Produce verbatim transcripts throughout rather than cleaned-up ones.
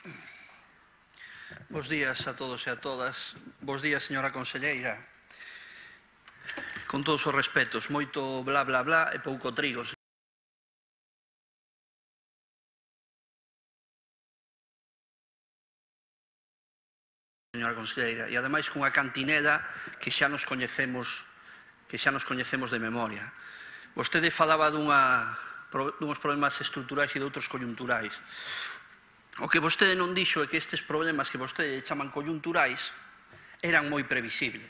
Bos días a todos e a todas. Bos días, señora conselleira. Con todos os respetos, moito bla bla bla e pouco trigo. Señora conselleira, e ademais cunha cantinela que xa nos coñecemos que xa nos coñecemos de memoria. Vostede falaba dunha, dunhos problemas estruturais e de outros coyunturais. O que vostede non dixo é que estes problemas que vostede chaman coyunturais eran moi previsibles.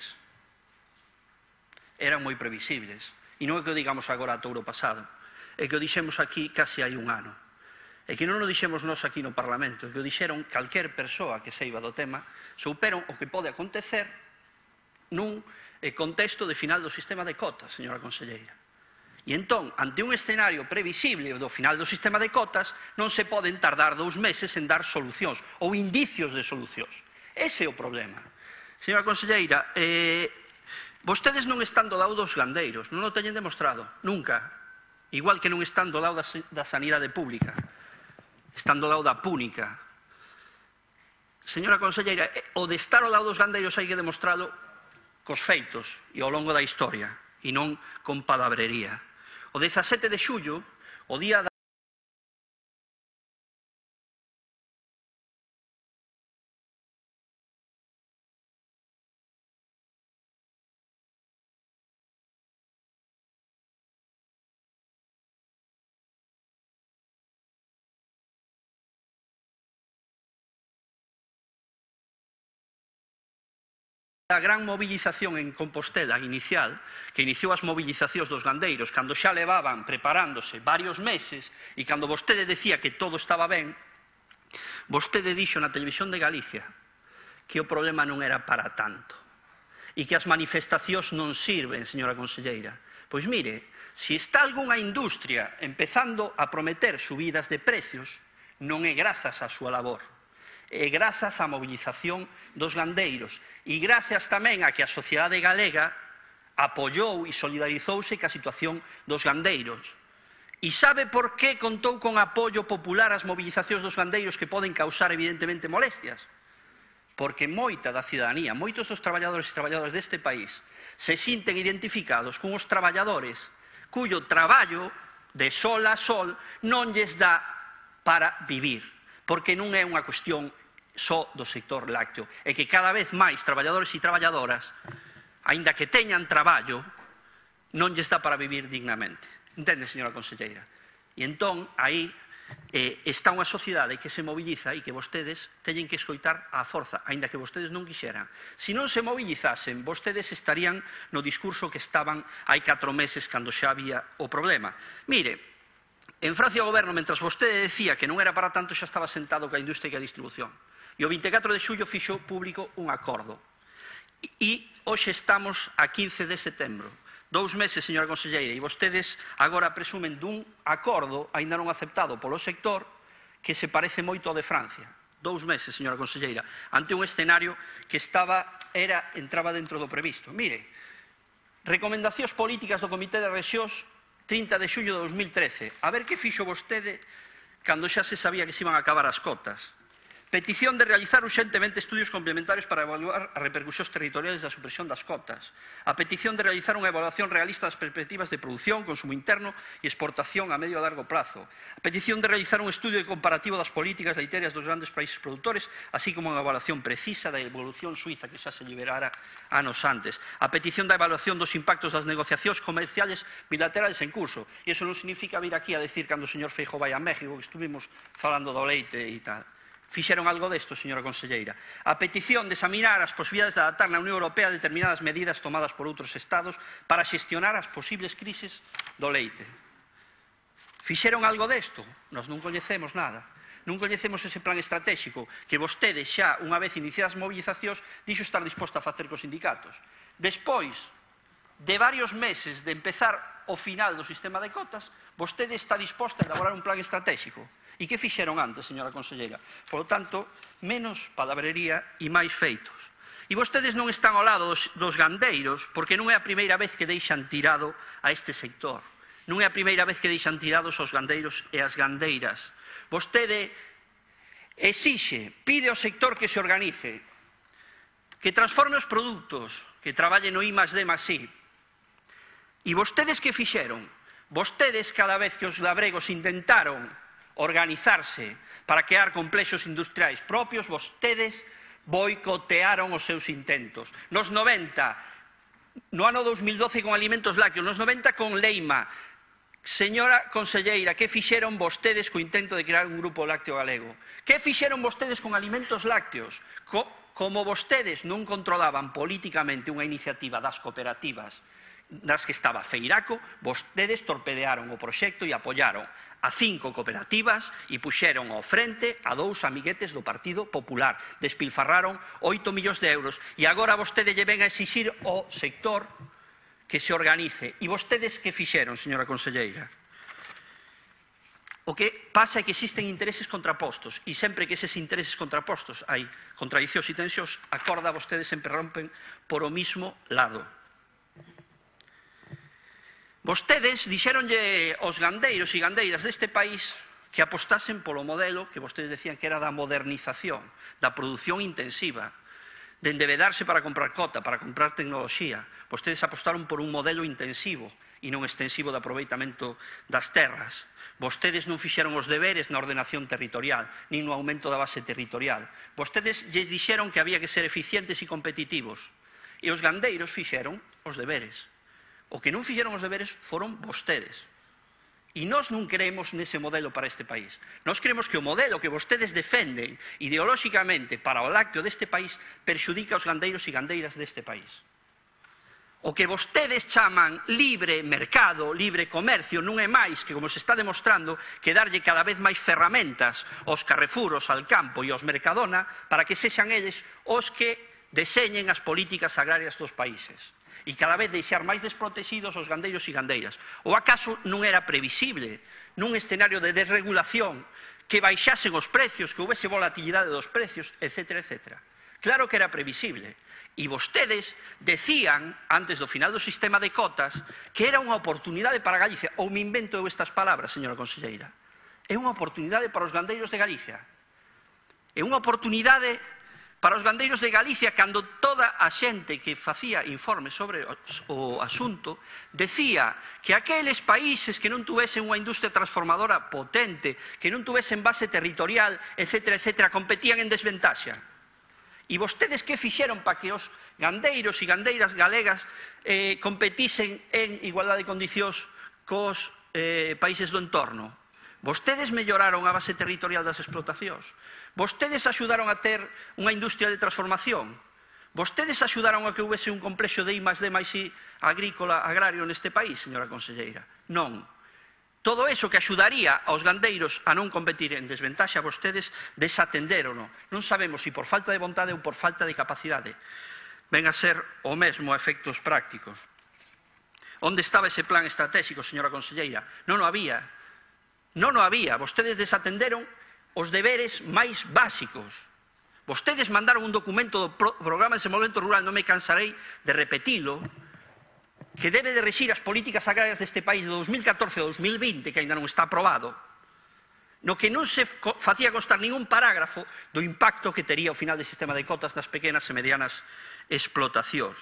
Eran moi previsibles. E non é que o digamos agora a touro pasado, é que o dixemos aquí case hai un ano. E que non o dixemos nós aquí no Parlamento, é que o dixeron calquer persoa que seiba do tema, souperon o que pode acontecer nun contexto de final do sistema de cotas, señora conselleira. E entón, ante un escenario previsible do final do sistema de cotas, non se poden tardar dous meses en dar solucións ou indicios de solucións. Ese é o problema. Señora conselleira, eh, vostedes non están do lado dos gandeiros, non o teñen demostrado, nunca. Igual que non están do lado da sanidade pública, están do lado da púnica. Señora conselleira, o de estar ao lado dos gandeiros hai que demostralo cos feitos e ao longo da historia, e non con palabrería. O dezasete de xullo, o día da a gran movilización en Compostela inicial, que iniciou as movilizacións dos gandeiros, cando xa levaban preparándose varios meses, e cando vostede decía que todo estaba ben, vostede dixo na Televisión de Galicia que o problema non era para tanto, e que as manifestacións non sirven, señora conselleira. Pois mire, se está algunha industria empezando a prometer subidas de precios, non é grazas á súa labor. E grazas á movilización dos gandeiros e grazas tamén a que a sociedade galega apoiou e solidarizouse ca situación dos gandeiros. E sabe por que contou con apoio popular as movilizacións dos gandeiros que poden causar evidentemente molestias? Porque moita da cidadanía, moitos dos traballadores e traballadoras deste país se sinten identificados con os traballadores cuyo traballo de sol a sol non lles dá para vivir. Porque non é unha cuestión só do sector lácteo, é que cada vez máis traballadores e traballadoras, aínda que teñan traballo, non lles dá para vivir dignamente. Entende, señora conselleira? E entón, aí eh, está unha sociedade que se moviliza e que vostedes teñen que escoitar á forza, aínda que vostedes non quixeran. Se non se movilizasen, vostedes estarían no discurso que estaban hai catro meses cando xa había o problema. Mire, en Francia o goberno, mentras vostede decía que non era para tanto, xa estaba sentado ca industria e ca distribución. E o vinte e catro de xullo fixo público un acordo. E hoxe estamos a quince de setembro. Dous meses, señora conselleira, e vostedes agora presumen dun acordo, aínda non aceptado polo sector, que se parece moito ao de Francia. Dous meses, señora conselleira, ante un escenario que estaba, era, entraba dentro do previsto. Mire, recomendacións políticas do Comité de Rexións trinta de xullo de dos mil trece. A ver que fixo vostede cando xa se sabía que se iban a acabar as cotas. Petición de realizar urxentemente estudios complementarios para evaluar as repercusións territoriales da supresión das cotas. A petición de realizar unha evaluación realista das perspectivas de produción, consumo interno e exportación a medio e largo plazo. A petición de realizar un estudio comparativo das políticas leiteiras dos grandes países produtores, así como unha evaluación precisa da evolución suiza que xa se liberara anos antes. A petición da evaluación dos impactos das negociacións comerciales bilaterales en curso. E iso non significa vir aquí a decir cando o señor Feijóo vai a México, que estuvimos falando do leite e tal. Fixeron algo desto, señora conselleira. A petición de examinar as posibilidades de adaptar na Unión Europea determinadas medidas tomadas por outros estados para xestionar as posibles crises do leite. Fixeron algo desto? Nós non coñecemos nada. Non coñecemos ese plan estratégico que vostede xa, unha vez iniciadas as movilizacións, dixo estar disposta a facer cos sindicatos. Despois de varios meses de empezar o final do sistema de cotas, vostede está disposta a elaborar un plan estratégico. E que fixeron antes, señora conselleira? Por lo tanto, menos palabrería e máis feitos. E vostedes non están ao lado dos, dos gandeiros porque non é a primeira vez que deixan tirado a este sector. Non é a primeira vez que deixan tirados os gandeiros e as gandeiras. Vostede exixe, pide ao sector que se organice, que transforme os produtos, que traballe no I más D más I. E vostedes que fixeron? Vostedes, cada vez que os labregos intentaron organizarse para crear complexos industriais propios, vostedes boicotearon os seus intentos. Nos noventa, no ano dos mil doce con alimentos lácteos, nos noventa con Leima. Señora conselleira, que fixeron vostedes co intento de crear un grupo lácteo galego? Que fixeron vostedes con alimentos lácteos? Co como vostedes non controlaban políticamente unha iniciativa das cooperativas das que estaba Feiraco, vostedes torpedearon o proxecto e apoyaron a cinco cooperativas e puxeron ao frente a dous amiguetes do Partido Popular. Despilfarraron oito millóns de euros e agora vostede lle ven a exixir ao sector que se organice. E vostedes que fixeron, señora conselleira? O que pasa é que existen intereses contrapostos e sempre que eses intereses contrapostos hai contradicións e tensións, a corda vostedes sempre rompen por o mismo lado. Vostedes dixéronlle aos gandeiros e gandeiras deste país que apostasen polo modelo que vostedes decían que era da modernización, da produción intensiva, de endebedarse para comprar cota, para comprar tecnoloxía. Vostedes apostaron por un modelo intensivo e non extensivo de aproveitamento das terras. Vostedes non fixeron os deberes na ordenación territorial, nin no aumento da base territorial. Vostedes lles dixeron que había que ser eficientes e competitivos. E os gandeiros fixeron os deberes. O que non fixeron os deberes foron vostedes. E nós non creemos nese modelo para este país. Nós creemos que o modelo que vostedes defenden ideolóxicamente para o lácteo deste país perxudica aos gandeiros e gandeiras deste país. O que vostedes chaman libre mercado, libre comercio, non é máis que, como se está demostrando, que darlle cada vez máis ferramentas aos Carrefour, aos Alcampo e aos Mercadona para que sexan eles os que deseñen as políticas agrarias dos países. E cada vez deixar máis desprotegidos os gandeiros e gandeiras. Ou acaso non era previsible, nun escenario de desregulación, que baixasen os precios, que houvese volatilidade dos precios, etcétera, etcétera. Claro que era previsible. E vostedes decían, antes do final do sistema de cotas, que era unha oportunidade para Galicia. Ou me invento eu estas palabras, señora conselleira. É unha oportunidade para os gandeiros de Galicia. É unha oportunidade para os gandeiros de Galicia, cando toda a xente que facía informes sobre o asunto decía que aqueles países que non tuvesen unha industria transformadora potente, que non tuvesen base territorial, etcétera, etcétera, competían en desventaxa. E vostedes que fixeron para que os gandeiros e gandeiras galegas eh, competisen en igualdade de condicións cos eh, países do entorno? Vostedes melloraron a base territorial das explotacións. Vostedes axudaron a ter unha industria de transformación. Vostedes axudaron a que houvese un complexo de I más D máis I agrícola agrario neste país, señora conselleira. Non. Todo eso que axudaría aos gandeiros a non competir en desventaxa, vostedes desatenderono. Non sabemos se por falta de vontade ou por falta de capacidade. Ven a ser o mesmo a efectos prácticos. Onde estaba ese plan estratégico, señora conselleira? Non o había. Non o había. Vostedes desatenderon os deberes máis básicos. Vostedes mandaron un documento do Programa de Desenvolvemento Rural, non me cansarei de repetilo, que debe de rexir as políticas agrarias deste país de dos mil catorce a dos mil vinte, que ainda non está aprobado, no que non se facía constar ningún parágrafo do impacto que tería o final do sistema de cotas nas pequenas e medianas explotacións.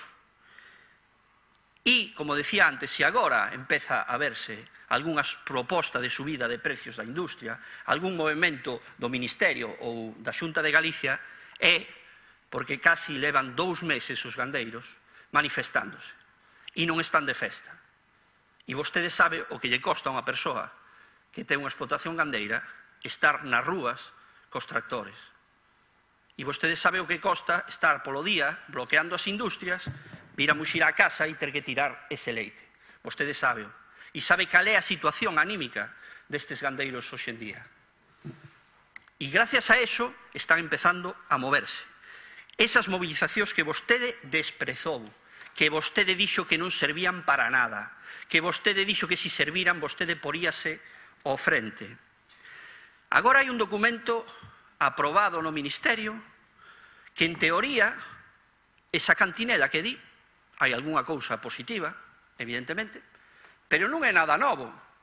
E, como decía antes, se agora empeza a verse algunhas propostas de subida de precios da industria, algún movimento do Ministerio ou da Xunta de Galicia, é porque casi levan dous meses os gandeiros manifestándose e non están de festa. E vostede sabe o que lle costa a unha persoa que ten unha explotación gandeira estar nas rúas cos tractores. E vostede sabe o que costa estar polo día bloqueando as industrias, vir a muxir á casa e ter que tirar ese leite. Vostede sabe. E sabe cal é a situación anímica destes gandeiros hoxe en día. E gracias a eso están empezando a moverse. Esas movilizacións que vostede desprezou, que vostede dixo que non servían para nada, que vostede dixo que si serviran vostede poríase ao frente. Agora hai un documento aprobado no Ministerio que en teoría esa cantinela que di, hai algunha cousa positiva, evidentemente, pero non é nada novo.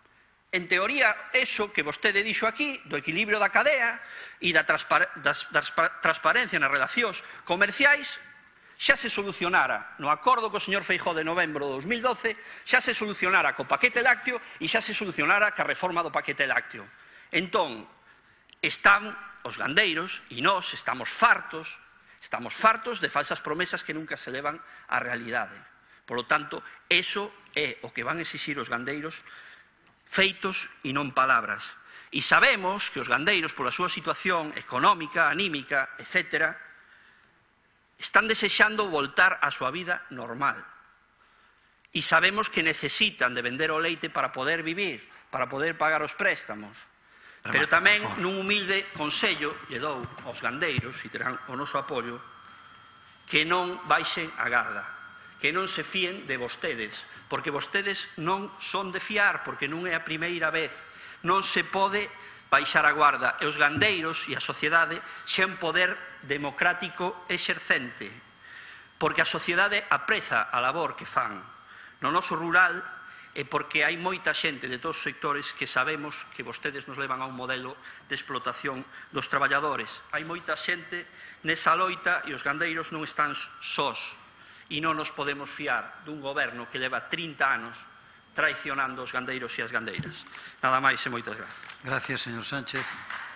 en teoría, eso que vostede dixo aquí, do equilibrio da cadea e da transpar das, das transparencia nas relacións comerciais, xa se solucionara no acordo co señor Feijóo de novembro de dos mil doce, xa se solucionara co paquete lácteo e xa se solucionara ca reforma do paquete lácteo. Entón, están os gandeiros e nós estamos fartos, estamos fartos de falsas promesas que nunca se levan á realidade. Por lo tanto, eso é o que van exixir os gandeiros feitos e non palabras. E sabemos que os gandeiros, pola súa situación económica, anímica, etcétera, están desexando voltar á súa vida normal. E sabemos que necesitan de vender o leite para poder vivir, para poder pagar os préstamos. Pero tamén, nun humilde consello, lle dou aos gandeiros, e terán o noso apoio, que non baixen a garda, que non se fíen de vostedes, porque vostedes non son de fiar, porque non é a primeira vez, non se pode baixar a guarda, e os gandeiros e a sociedade xa un poder democrático exercente, porque a sociedade apreza a labor que fan. No noso rural, e porque hai moita xente de todos os sectores que sabemos que vostedes nos levan a un modelo de explotación dos traballadores. Hai moita xente nesa loita e os gandeiros non están sós. E non nos podemos fiar dun goberno que leva trinta anos traicionando os gandeiros e as gandeiras. Nada máis e moitas gracias. Gracias, señor Sánchez.